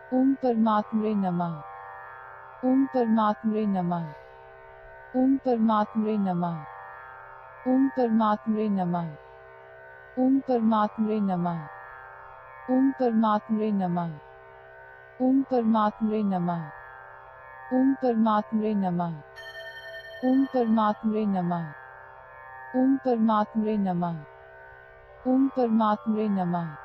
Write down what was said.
ओम परमात्मने नमः। ओम परमात्मने नमः। ओम परमात्मने नमः। ओम परमात्मने नमः। ओम परमात्मने नमः। ओम परमात्मने नमः। ओम परमात्मने नमः। ओम परमात्मने नमः। ओम परमात्मने नमः। ओम परमात्मने नमः। ओम परमात्मने नमः।